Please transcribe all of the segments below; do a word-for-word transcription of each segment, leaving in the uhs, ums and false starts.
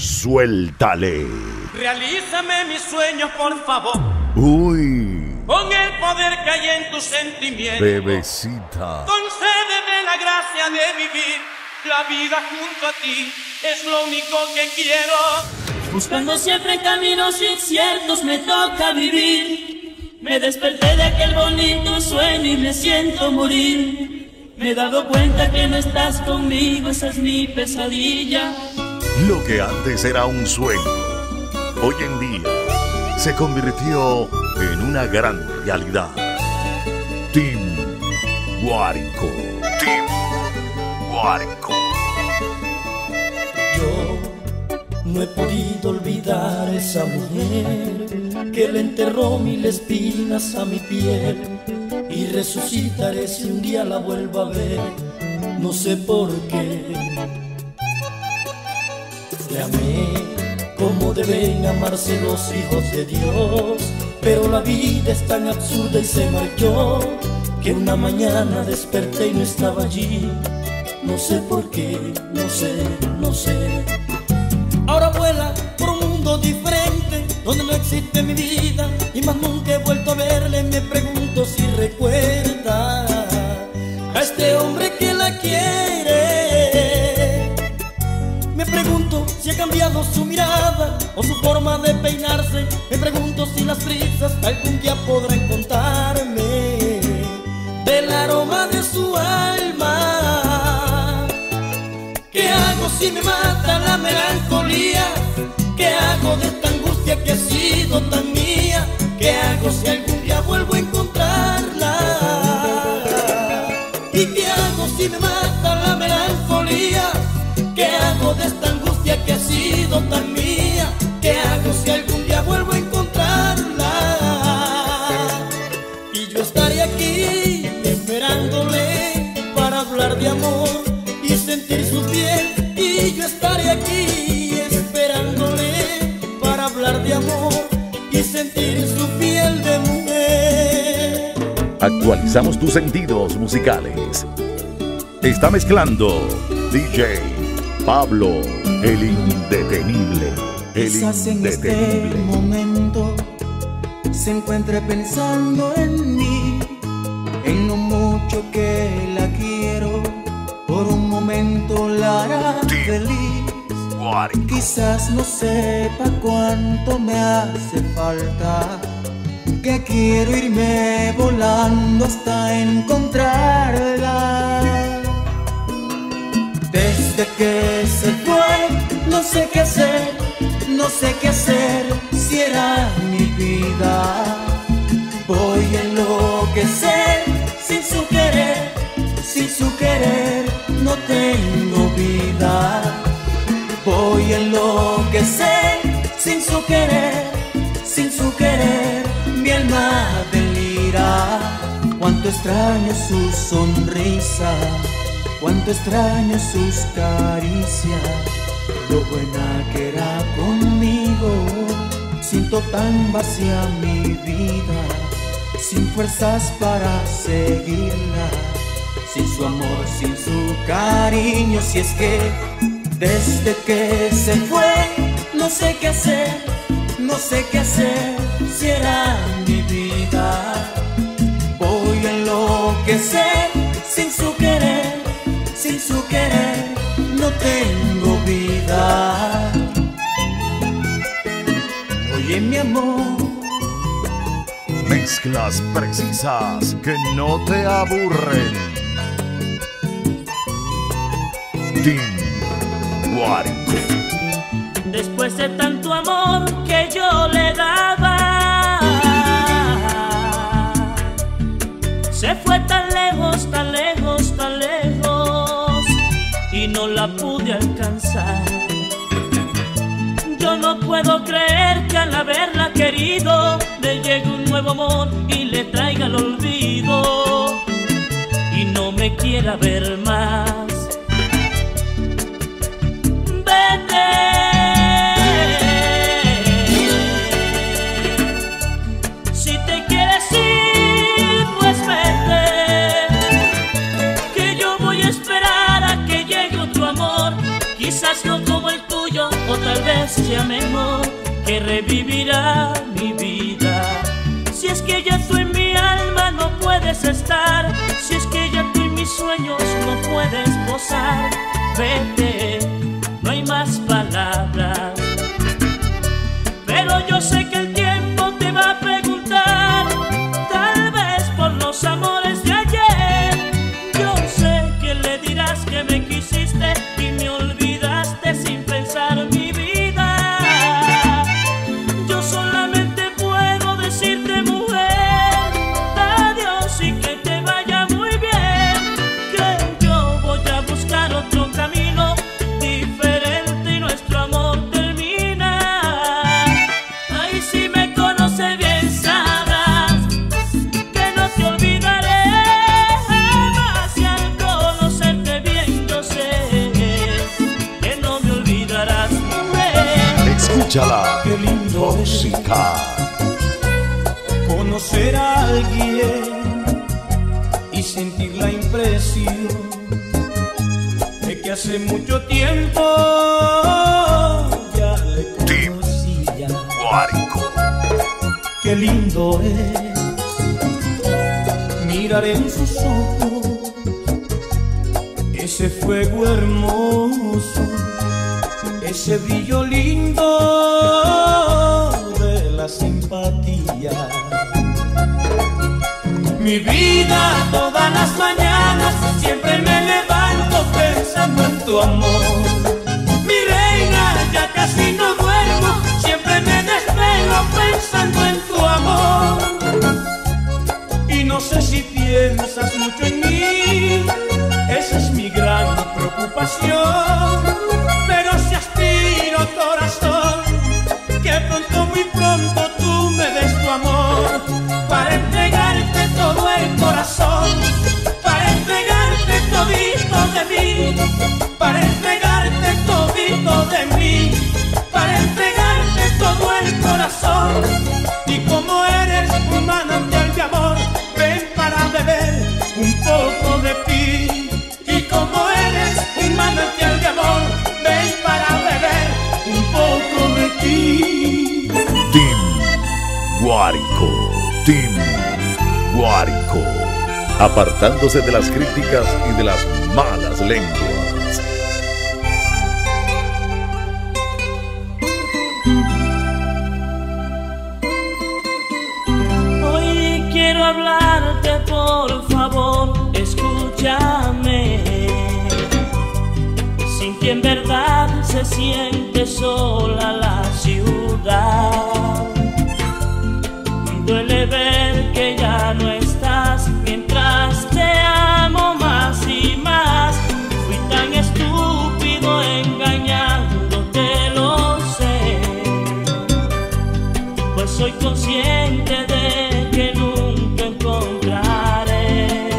Suéltale. Realízame mis sueños, por favor. Uy. Con el poder que hay en tus sentimientos. Bebecita. Concédeme la gracia de vivir la vida junto a ti. Es lo único que quiero. Buscando siempre caminos inciertos me toca vivir. Me desperté de aquel bonito sueño y me siento morir. Me he dado cuenta que no estás conmigo, esa es mi pesadilla. Lo que antes era un sueño, hoy en día se convirtió en una gran realidad. Team Guárico. Team Guárico. Yo no he podido olvidar esa mujer que le enterró mil espinas a mi piel, y resucitaré si un día la vuelvo a ver. No sé por qué. Le amé como deben amarse los hijos de Dios, pero la vida es tan absurda y se marchó, que una mañana desperté y no estaba allí. No sé por qué, no sé, no sé. Ahora vuela por un mundo diferente, donde no existe mi vida, y más nunca he vuelto a verle. Me pregunto si recuerda a este hombre que la quiere. Me pregunto si ha cambiado su mirada o su forma de peinarse. Me pregunto si las prisas algún día podrán contarme del aroma de su alma. ¿Qué hago si me mata la melancolía? ¿Qué hago de esta angustia que ha sido tan mía? ¿Qué hago si algún día vuelvo a encontrarla? ¿Y qué hago si me mata la melancolía? ¿Qué hago de esta angustia que ha sido tan mía? ¿Qué hago si algún día vuelvo a encontrarla? Y yo estaré aquí esperándole para hablar de amor y sentir su piel. Y yo estaré aquí esperándole para hablar de amor y sentir su piel de mujer. Actualizamos tus sentidos musicales. Está mezclando D J Pablo, el indetenible. El Quizás en este indetenible. momento se encuentre pensando en mí, en lo mucho que la quiero. Por un momento la hará feliz. Guárico. Quizás no sepa cuánto me hace falta, que quiero irme volando hasta encontrarla. Desde que se fue, no sé qué hacer, no sé qué hacer, si era mi vida. Voy a enloquecer sin su querer, sin su querer, no tengo vida. Voy a enloquecer sin su querer, sin su querer, mi alma delira. Cuánto extraño su sonrisa, cuánto extraño sus caricias, lo buena que era conmigo. Siento tan vacía mi vida, sin fuerzas para seguirla, sin su amor, sin su cariño. Si es que desde que se fue, no sé qué hacer, no sé qué hacer, si era mi vida. Voy a enloquecer sin su querer, sin su querer, no tengo vida. Oye mi amor, Mezclas precisas que no te aburren. Team Guárico. Después de tanto amor que yo le daba, se fue tan lejos, tan lejos, tan lejos, y no la pude alcanzar. Yo no puedo creer que al haberla querido le llegue un nuevo amor y le traiga el olvido y no me quiera ver más. Vete, si te quieres ir, pues vete, que yo voy a esperar a que llegue otro amor, quizás no como el tuyo, o tal vez sea mejor, que revivirá mi vida. Si es que ya tú en mi alma no puedes estar, si es que ya tú en mis sueños no puedes posar, vete, no hay más palabras. Pero yo sé que el tiempo te va a preguntar, tal vez por los amores de ayer. Yo sé que le dirás que me quisiste y me olvidaste sin pensar mi vida. Yo solamente puedo decirte, mujer, adiós y que te vaya muy bien, que yo voy a buscar otro camino diferente y nuestro amor termina. Ay, si me conoces bien sabrás que no te olvidaré jamás, y al conocerte bien yo sé que no me olvidarás, mujer. Escúchala. Qué lindo Tóxica. conocer a alguien y sentir la impresión de que hace mucho tiempo ya le conocía. Guárico. Qué lindo es mirar en sus ojos ese fuego hermoso, ese brillo lindo de la simpatía. Mi vida, todas las mañanas siempre me levanto pensando en tu amor. Mi reina, ya casi no duermo, siempre me desvelo pensando en tu amor. Y no sé si piensas mucho en mí, esa es mi gran preocupación. Pero si aspiro, corazón, que pronto, muy pronto tú me des tu amor, para entregarte todo el corazón, para entregarte todito de mí, para entregarte todito de mí, para entregarte todo el corazón. Y como eres un manantial de amor, ven para beber un poco de ti. Y como eres un manantial de amor, ven para beber un poco de ti. Team Guárico. Team Guárico. Apartándose de las críticas y de las malas lenguas. Hoy quiero hablarte, por favor, escúchame. Sin ti en verdad se siente sola la ciudad. Duele ver que ya no estás mientras te amo más y más. Fui tan estúpido engañándote, lo sé, pues soy consciente de que nunca encontraré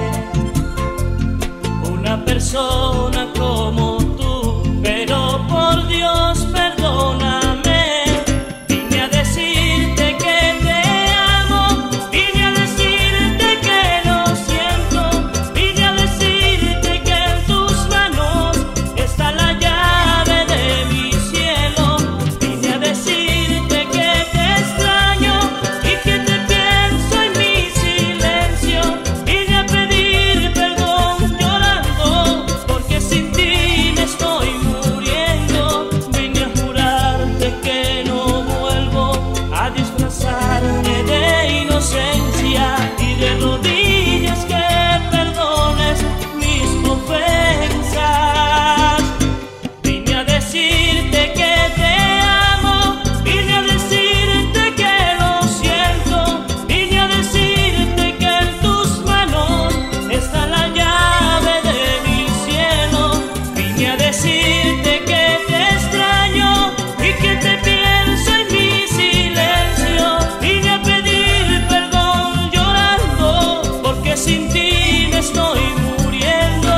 una persona como tú. Pero por Dios, perdóname. Vine a decirte que te amo, vine a decirte que lo siento, vine a decirte que en tus manos está la llave de mi cielo. Vine a decirte que te extraño y que te pienso en mi silencio. Vine a pedir perdón llorando, porque sin ti me estoy muriendo. Vine a jurarte que no vuelvo a disfrazarme de inocencia y de rodillas que perdones mis ofensas. Vine a decirte que te amo, vine a decirte que lo siento, vine a decirte que en tus manos está la llave de mi cielo. Vine a decirte que te extraño y que te pienso en mi silencio. Vine a pedir perdón llorando, porque sin ti me estoy muriendo.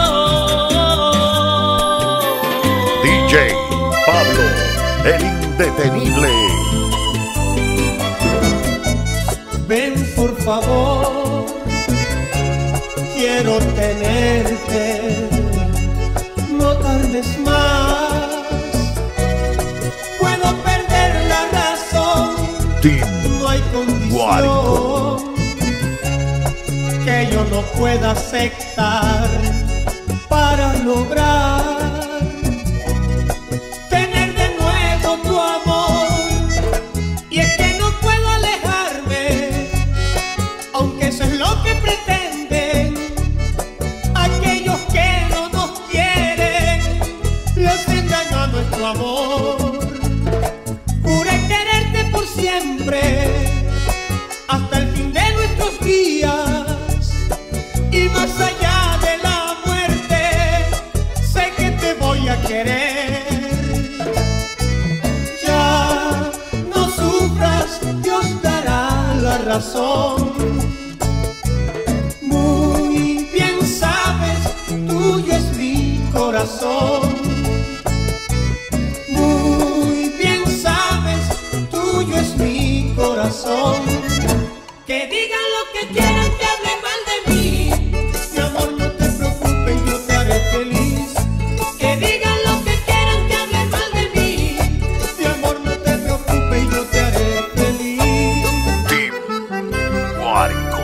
D J Pablo, el indetenible. Ven por favor, quiero tenerte, no tardes más. Team no hay Guárico. condición que yo no pueda aceptar para lograr tener de nuevo tu amor. Y es que no puedo alejarme, aunque eso es lo que pretenden aquellos que no nos quieren. Les engaño a nuestro amor. Juré quererte por siempre, hasta el fin de nuestros días, y más allá de la muerte, sé que te voy a querer. Ya no sufras, Dios dará la razón. Muy bien sabes, tuyo es mi corazón. Muy bien sabes, tuyo es mi corazón. Que digan lo que quieran, que hablen mal de mí. Mi amor, no te preocupes, yo te haré feliz. Que digan lo que quieran, que hablen mal de mí. Mi amor, no te preocupes, yo te haré feliz. Team Guárico.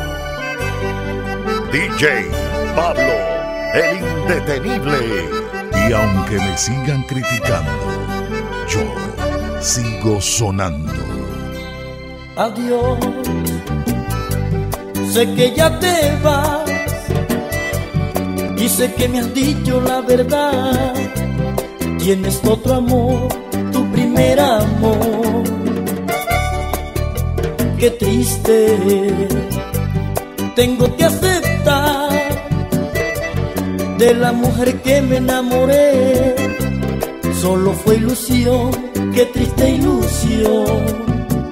D J Pablo, el indetenible. Y aunque me sigan criticando, yo sigo sonando. Adiós, sé que ya te vas y sé que me has dicho la verdad. Tienes otro amor, tu primer amor. Qué triste, tengo que aceptar de la mujer que me enamoré. Solo fue ilusión, qué triste ilusión.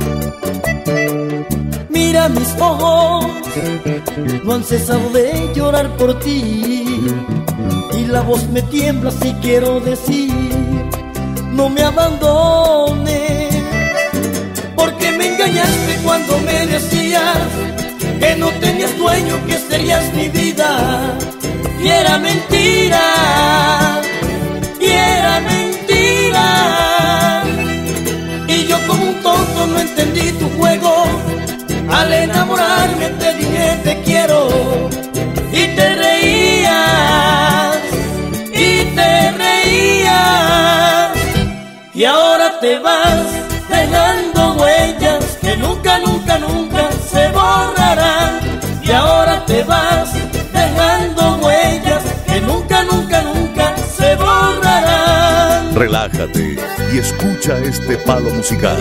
Mira mis ojos, no han cesado de llorar por ti, y la voz me tiembla si quiero decir, no me abandones, porque me engañaste cuando me decías que no tenías dueño, que serías mi vida, y era mentira, y era mentira, y yo como un tonto no entendí tu juego. Al enamorarme te dije te quiero, y te reías, y te reías, y ahora te vas dejando huellas que nunca, nunca, nunca se borrarán. Y ahora te vas dejando huellas que nunca, nunca, nunca se borrarán. Relájate y escucha este palo musical.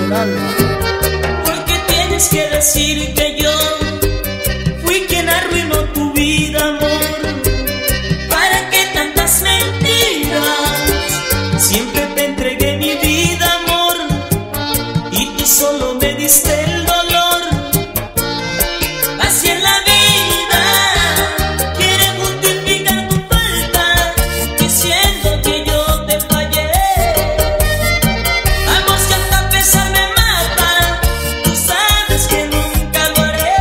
Tienes que decir que yo fui quien arruinó tu vida, amor. ¿Para qué tantas mentiras? Siempre te entregué mi vida, amor, y tú solo me diste el dolor. Así en la vida quieren justificar tu falta, diciendo que yo te fallé. Amor, si hasta pesar me mata, tú sabes que nunca lo haré.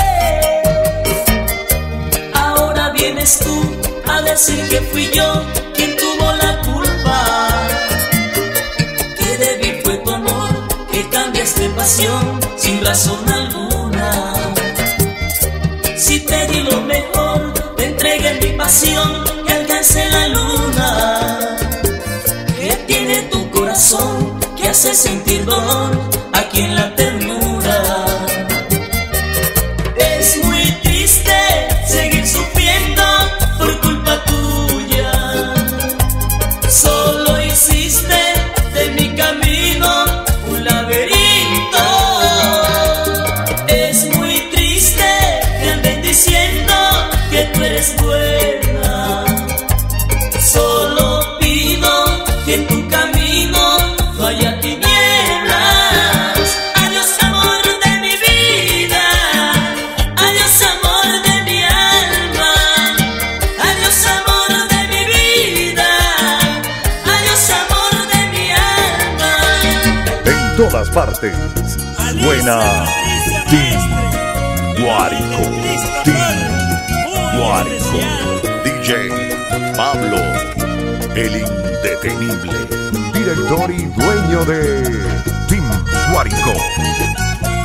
Ahora vienes tú a decir que fui yo quien tuvo la culpa, que débil fue tu amor, que cambiaste pasión sin razón alguna. Si te di lo mejor, te entregué mi pasión, que alcance la luna. ¿Qué tiene tu corazón que hace sentir dolor aquí en la ternura? Es muy triste seguir sufriendo por culpa tuya. Solo hiciste de mi camino un laberinto. Es muy triste que anden diciendo que tú eres buena. Solo pido que en tu camino no haya tinieblas. Adiós, amor de mi vida. Adiós, amor de mi alma. Adiós, amor de mi vida. Adiós, amor de mi alma. En todas partes suena Team Guárico. Team Guárico. D J Pablo, el indetenible, director y dueño de Team Guárico.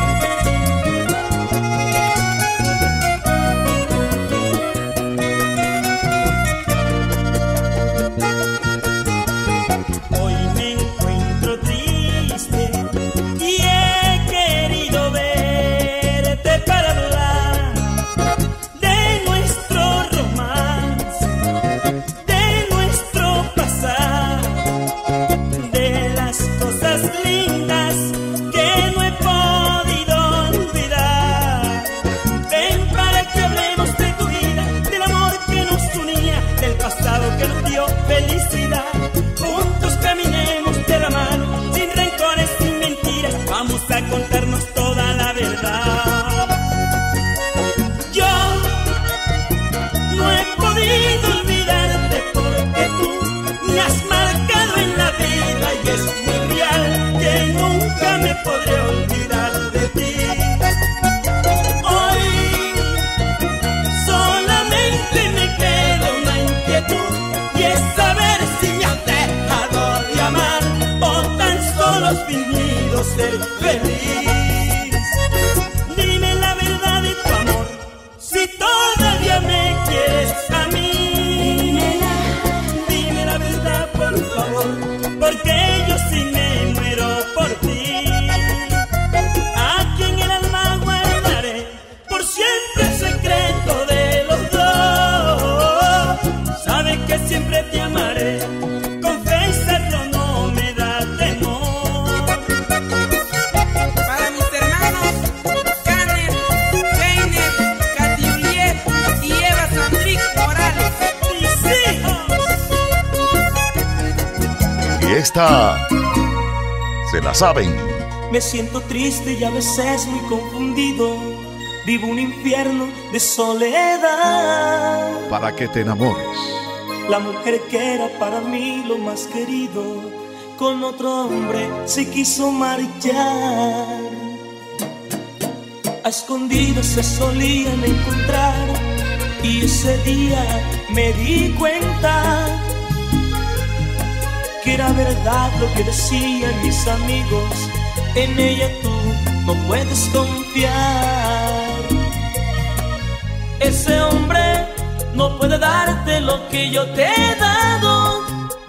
solo has fingido ser feliz. Dime la verdad de tu amor, si todavía me quieres a mí. Dime la verdad, por favor, porque yo sí me muero por ti. Aquí en el alma guardaré por siempre el secreto de los dos. Sabes que siempre te amaré, confesarlo no me da temor. Para mis hermanos Caner, Keiner, Katy Juliet y Eva Sandrick Morales, Mis hijos. Y esta se la saben. Me siento triste y a veces muy confundido. Vivo un infierno de soledad. Para que te enamores. La mujer que era para mí lo más querido, con otro hombre se quiso marchar. A escondidas se solían encontrar y ese día me di cuenta que era verdad lo que decían mis amigos. En ella tú no puedes confiar. Ese hombre no puede darte lo que yo te he dado.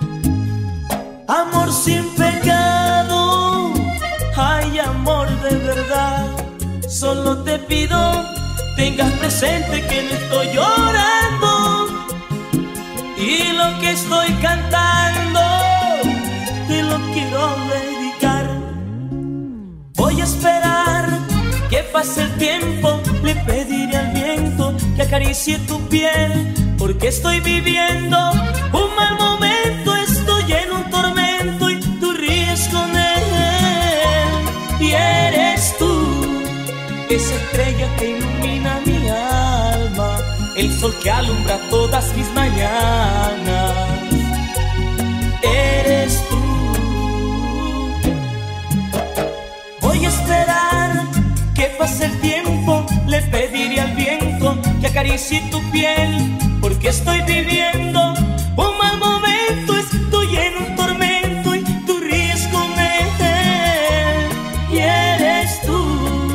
Amor sin pecado, ay amor de verdad. Solo te pido, tengas presente que no estoy llorando. Y lo que estoy cantando, te lo quiero dedicar. Voy a esperar que pase el tiempo, le pediré al viento que acaricie tu piel, porque estoy viviendo un mal momento, estoy en un tormento y tú ríes con él. Y eres tú, esa estrella que ilumina mi alma, el sol que alumbra todas mis mañanas. Eres tú. Voy a esperar que pase el tiempo, le pediré al viento que acaricie tu piel, porque estoy viviendo un mal momento, estoy en un tormento y tú ríes con él. Y eres tú.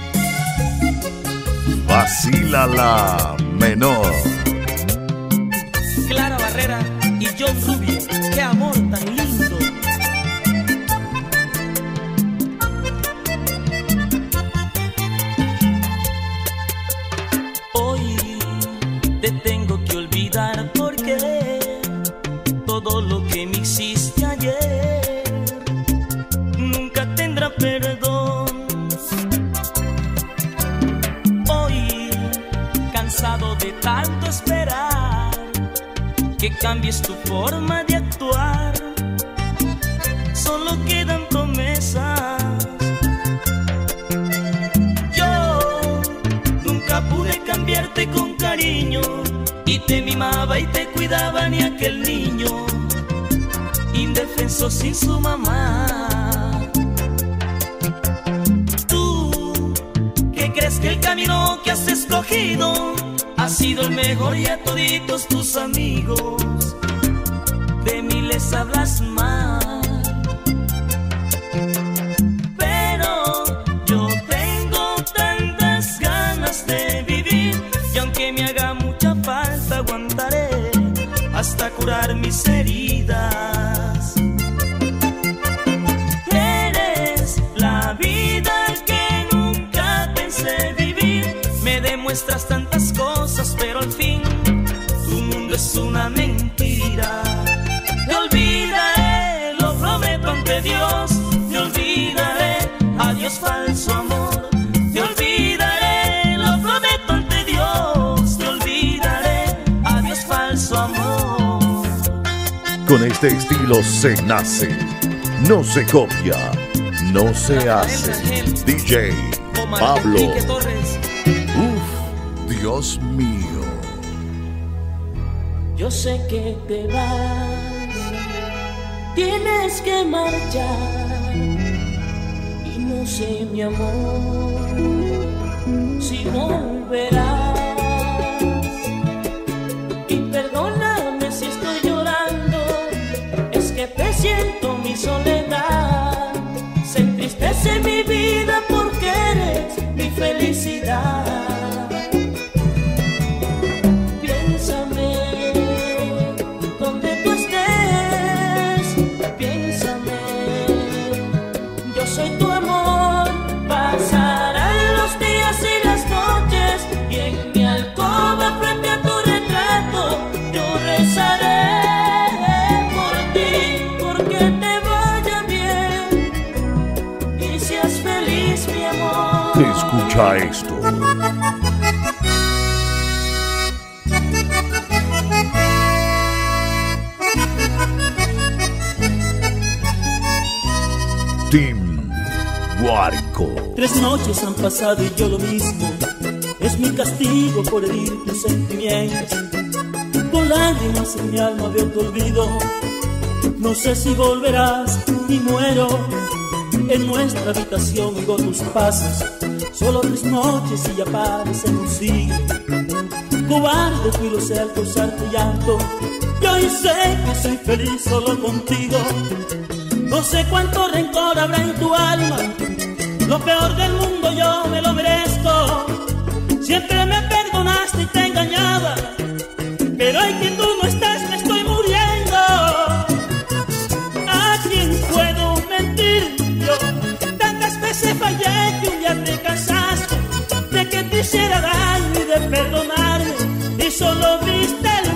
Vacila la menor. Clara Barrera y John Rubio, qué amor tan lindo. Te tengo que olvidar porque todo lo que me hiciste ayer nunca tendrá perdón. Hoy, cansado de tanto esperar que cambies tu forma de actuar, solo quedan promesas. Yo nunca pude cambiarte con cariño, y te mimaba y te cuidaba ni aquel niño indefenso sin su mamá. Tú, que crees que el camino que has escogido ha sido el mejor, y a toditos tus amigos de mí les hablas mal. Pero yo tengo tantas ganas de vivir, y aunque me haga mucha falta aguantaré hasta curar mis heridas. Eres la vida que nunca pensé vivir, me demuestras tantas cosas, pero al fin tu mundo es una mentira. Te olvidaré, lo prometo ante Dios, te olvidaré, adiós falso amor. Te olvidaré, lo prometo ante Dios, te olvidaré, adiós falso amor. Con este estilo se nace, no se copia, no se hace. D J Pablo. Uf, Dios mío. Yo sé que te vas, tienes que marchar, y no sé, mi amor, si volverás. Y perdóname si estoy llorando, es que presiento mi soledad. soy tu amor. Pasarán los días y las noches y en mi alcoba frente a tu retrato yo rezaré por ti, porque te vaya bien y seas feliz, mi amor. Escucha esto. Team Guárico. Tres noches han pasado y yo lo mismo. Es mi castigo por herir tus sentimientos. Con lágrimas en mi alma veo tu olvido. No sé si volverás y muero. En nuestra habitación oigo tus pasos. Solo tres noches y ya parecen un siglo. Cobarde fui, lo sé, al causarte llanto. Y hoy sé que soy feliz solo contigo. No sé cuánto rencor habrá en tu alma. Lo peor del mundo yo me lo merezco. Siempre me perdonaste y te engañaba, pero hoy que tú no estás me estoy muriendo. ¿A quién puedo mentir yo? Tantas veces fallé que un día te cansaste de que te hiciera daño y de perdonarme, y solo viste el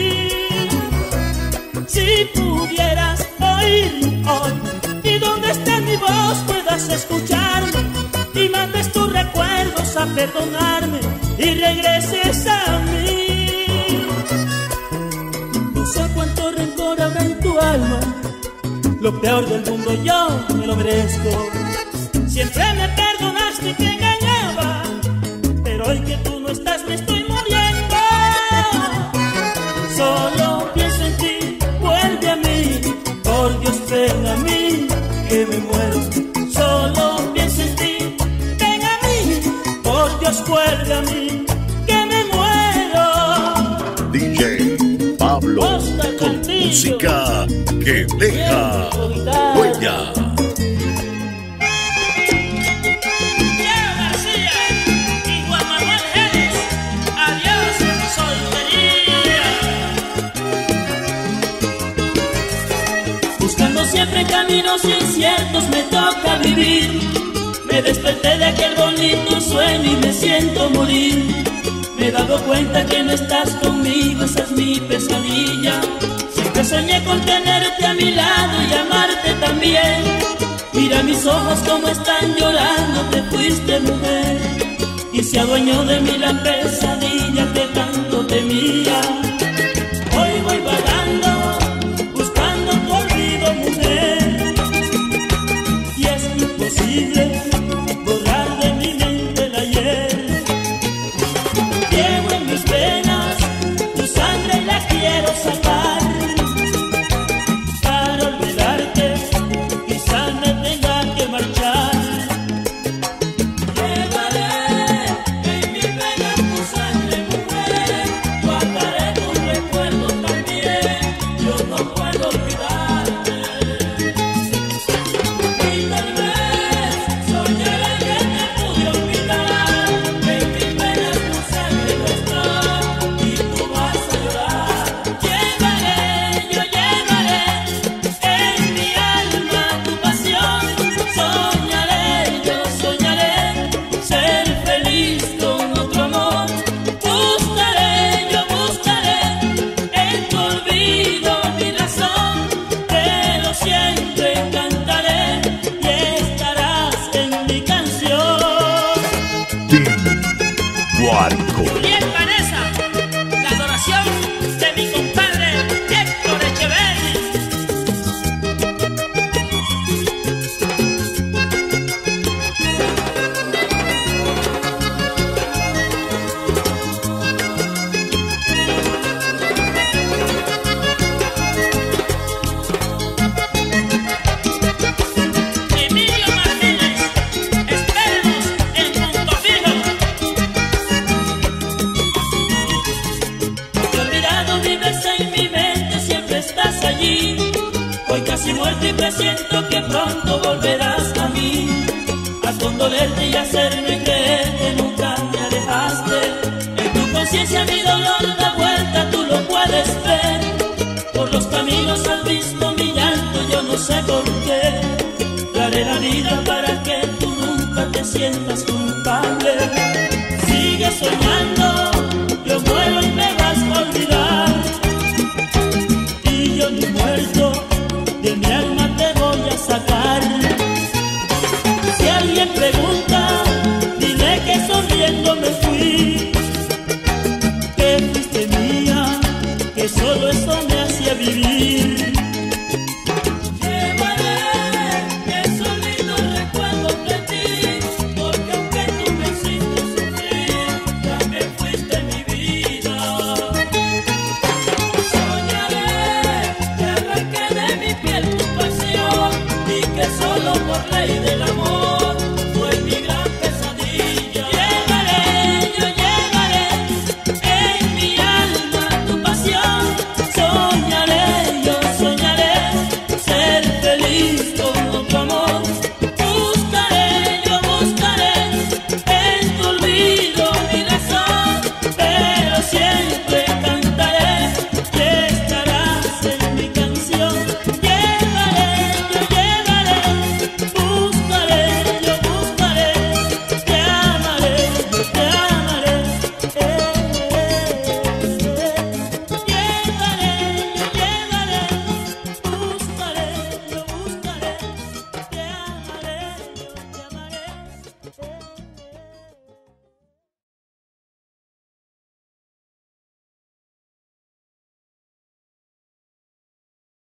fin. Si pudieras oír hoy y donde esté mi voz puedas escucharme y mandes tus recuerdos a perdonarme y regreses a mí. No sé cuánto rencor habrá en tu alma. Lo peor del mundo yo me lo merezco. Siempre me perdonaste y te engañaba, pero hoy que tú no estás me estoy muriendo. Solo pienso en ti, vuelve a mí. Por Dios ven a mí, que me muero. Solo pienso en ti, ven a mí. Por Dios vuelve a mí, que me muero. D J Pablo Oscar con Castillo. música que deja huella. Diego García y Juan Manuel Jerez. Adiós, soltería. Buscando siempre caminos inciertos me toca vivir. Me desperté de aquel bonito sueño y me siento morir. Me he dado cuenta que no estás conmigo, esa es mi pesadilla. Siempre soñé con tenerte a mi lado y amarte también. Mira mis ojos como están llorando, te fuiste mujer. Y se adueñó de mí la pesadilla que tanto temía. Hoy voy vagando, buscando tu olvido, mujer. Y es imposible borrar de mi mente el ayer. Llevo en mis venas tu sangre y la quiero sacar. Para olvidarte quizá me tenga que marchar. Llevaré en mis venas tu sangre, mujer. Guardaré tus recuerdos también. Yo no puedo olvidarte. Y tal vez soñaré que te pude olvidar. En mis venas tu sangre no está y tú vas a llorar. Llevaré, yo llevaré en mi alma tu pasión. Soñaré, yo soñaré ser feliz con otro amor. Buscaré, yo buscaré en tu olvido mi razón. Pero siempre cantaré y estarás en mi canción. Team Guárico. Juliet Vanessa, la adoración de mi compadre Héctor Echeverri. Emilio Martínez, espérenos en Punto Fijo. Te he olvidado, vives en mi mente, siempre estás allí. Hoy casi muerto y presiento que pronto volverás a mí. A condolerte y hacerme creer que nunca me alejaste. En tu conciencia mi dolor da vuelta, tú lo puedes ver. Por los caminos has visto mi llanto, yo no sé por qué. La daré la vida para que tú nunca te sientas culpable. Sigue soñando, yo muero y me vas a olvidar. Y yo ni muerto de mi alma te voy a sacar. Si alguien pregunta, dile que sonriendo me fui, que fuiste mía, que solo eso me hacía vivir. Solo por ley del amor fue mi gran pesadilla. Llevaré, yo llevaré en mi alma tu pasión. Soñaré, yo soñaré ser feliz con tu amor. Buscaré, yo buscaré en tu olvido mi razón, pero siempre cantaré y estarás en mi canción. Yeah.